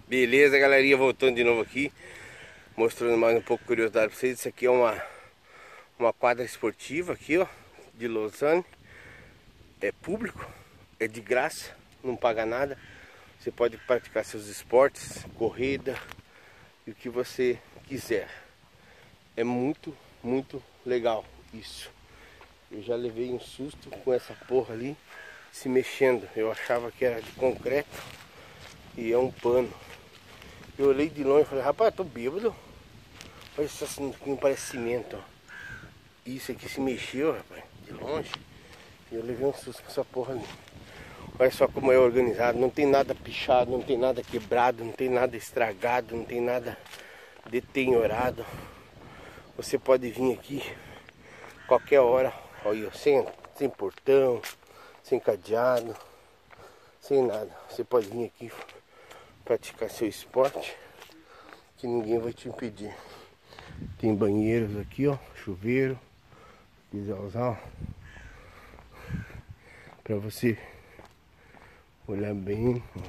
Beleza, galerinha, voltando de novo aqui, mostrando mais um pouco de curiosidade pra vocês. Isso aqui é uma quadra esportiva aqui, ó, de Lausanne. É público, é de graça, não paga nada. Você pode praticar seus esportes, corrida e o que você quiser. É muito legal isso. Eu já levei um susto com essa porra ali se mexendo. Eu achava que era de concreto e é um pano. Eu olhei de longe e falei, rapaz, eu tô bêbado. Olha isso assim, não parece cimento, ó. Isso aqui se mexeu, rapaz, de longe. E eu levei um susto com essa porra ali. Olha só como é organizado, não tem nada pichado, não tem nada quebrado, não tem nada estragado, não tem nada deteriorado. Você pode vir aqui qualquer hora, olha, sem portão, sem cadeado, sem nada. Você pode vir aqui praticar seu esporte, que ninguém vai te impedir. Tem banheiros aqui, ó, chuveiro, se quiser usar, para você olhar bem, ó,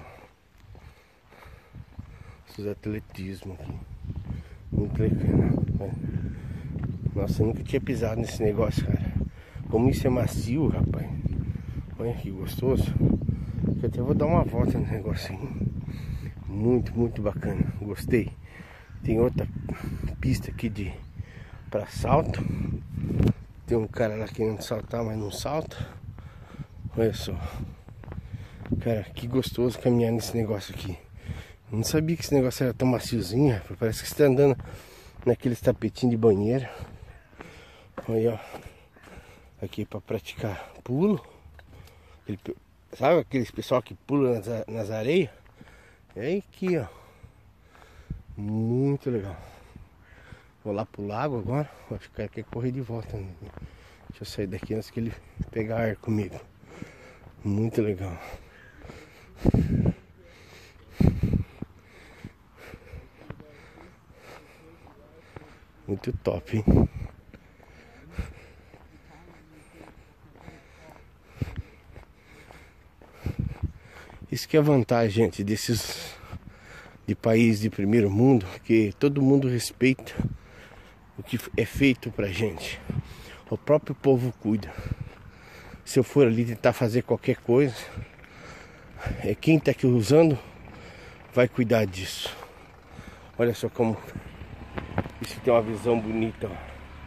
os atletismo aqui, muito legal. Nossa, eu nunca tinha pisado nesse negócio, cara. Como isso é macio, rapaz. Olha que gostoso. Eu até vou dar uma volta no negócio aí. Muito bacana, gostei. Tem outra pista aqui para salto. Tem um cara lá querendo saltar, mas não salta. Olha só, cara, que gostoso caminhar nesse negócio aqui. Eu não sabia que esse negócio era tão maciozinho, rapaz. Parece que você tá andando naqueles tapetinhos de banheiro. Olha, ó, aqui para praticar pulo. Sabe aqueles pessoal que pula nas areias? É aqui, ó. Muito legal. Vou lá pro lago agora. Acho que o cara quer correr de volta, né? Deixa eu sair daqui antes que ele pegar ar comigo. Muito legal. Muito top, hein? Isso que é a vantagem, gente, desses de países de primeiro mundo, que todo mundo respeita o que é feito pra gente. O próprio povo cuida. Se eu for ali tentar fazer qualquer coisa, quem tá aqui usando vai cuidar disso. Olha só como isso tem uma visão bonita, ó.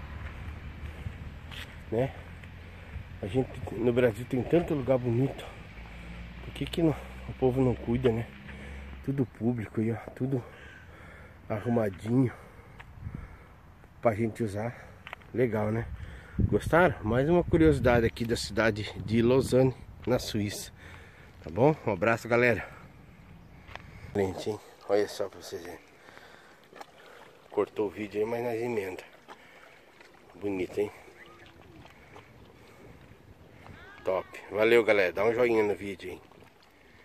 Né? A gente no Brasil tem tanto lugar bonito. Por que o povo não cuida, né? Tudo público aí, ó, tudo arrumadinho pra gente usar. Legal, né? Gostaram? Mais uma curiosidade aqui da cidade de Lausanne, na Suíça. Tá bom? Um abraço, galera. Gente, hein? Olha só pra vocês verem. Cortou o vídeo aí, mas nós emenda. Bonito, hein? Top. Valeu, galera. Dá um joinha no vídeo, hein?